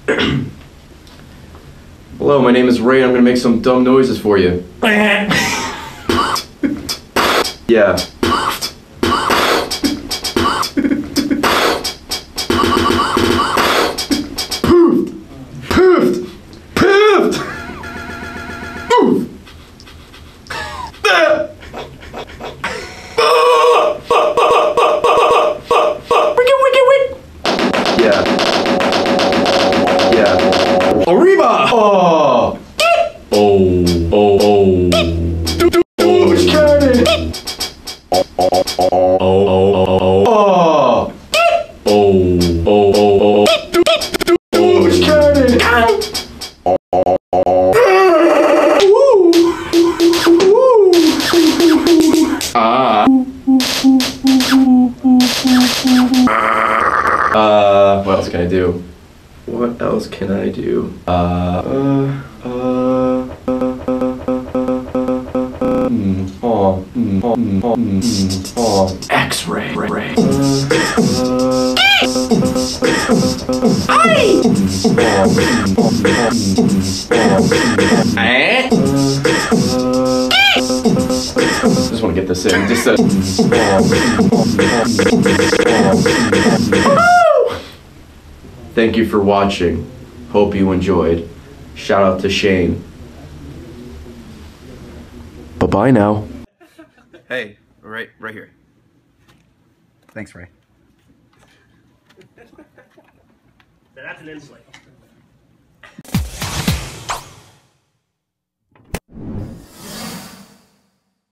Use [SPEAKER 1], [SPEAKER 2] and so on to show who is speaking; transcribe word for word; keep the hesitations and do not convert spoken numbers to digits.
[SPEAKER 1] Hello, my name is Ray. I'm gonna make some dumb noises for you. Yeah. Poofed! Poofed! Poofed! Poof! Yeah. Yeah. Arriba! Oh! Oh, oh, oh. Douche cannon! Oh, oh, oh, oh, oh. Oh, oh, oh, oh. Douche cannon! Ah. Uh, what else can I do? What else can I do? Uh, uh, uh, mm, oh, mm, oh, mm, oh, mm, oh. X-ray. Ray. I just want to get this in. Just a. Thank you for watching. Hope you enjoyed. Shout out to Shane. Bye-bye now.
[SPEAKER 2] Hey, right, right here. Thanks, Ray.
[SPEAKER 3] That's an insult.